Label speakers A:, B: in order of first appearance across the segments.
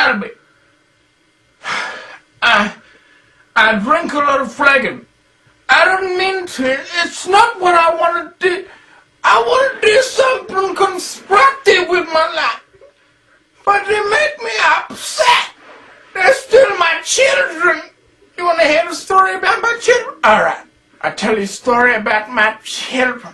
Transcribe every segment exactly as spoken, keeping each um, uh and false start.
A: Delby. I, I drink a lot of flagon. I don't mean to. It's not what I want to do. I want to do something constructive with my life. But they make me upset. They're still my children. You want to hear the story about my children? All right. I'll tell you a story about my children.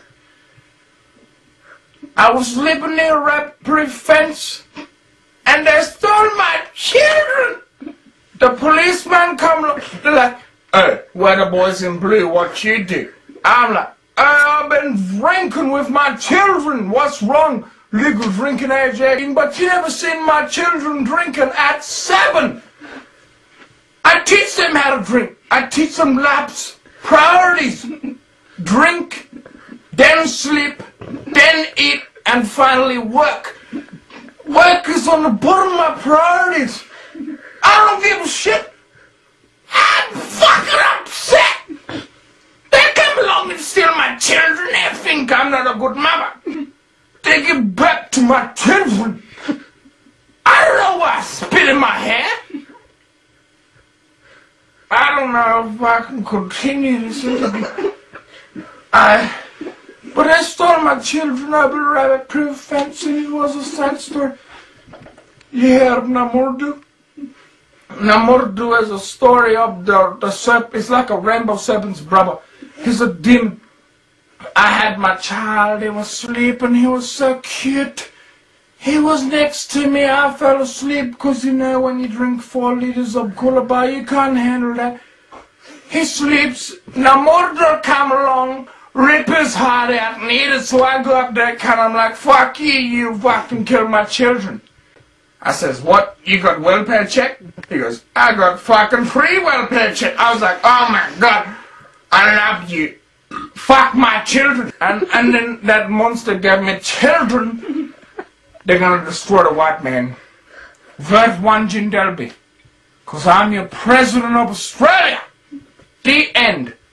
A: I was living near a rapid fence, and they stole my children. The policeman come, they're like, hey, where the boys in blue, what you do? I'm like, hey, I've been drinking with my children. What's wrong? Legal drinking age eighteen, but you never seen my children drinking at seven. I teach them how to drink. I teach them laps, priorities. Drink, then sleep, then eat, and finally work. Work is on the bottom of my priorities. I don't give a shit. I'm fucking upset. They come along and steal my children. They think I'm not a good mother. They give back to my children. I don't know why I spit in my hair. I don't know if I can continue this interview. I, but I stole my children up a rabbit-proof fence, and it was a sad story. You heard of Namordu? Namordu is a story of the, the serpent. It's like a rainbow serpent's brother. He's a demon. I had my child. He was sleeping. He was so cute. He was next to me. I fell asleep because, you know, when you drink four liters of Coolabah, you can't handle that. He sleeps. Namordu come along, rip his heart out and eat it. So I go up there and I'm like, fuck you, you fucking killed my children. I says, what? You got welfare check? He goes, I got fucking free welfare check. I was like, oh my God, I love you. Fuck my children. And, and then that monster gave me children. They're gonna destroy the white man. Vote one Jim Delby. Cause I'm your president of Australia. The end.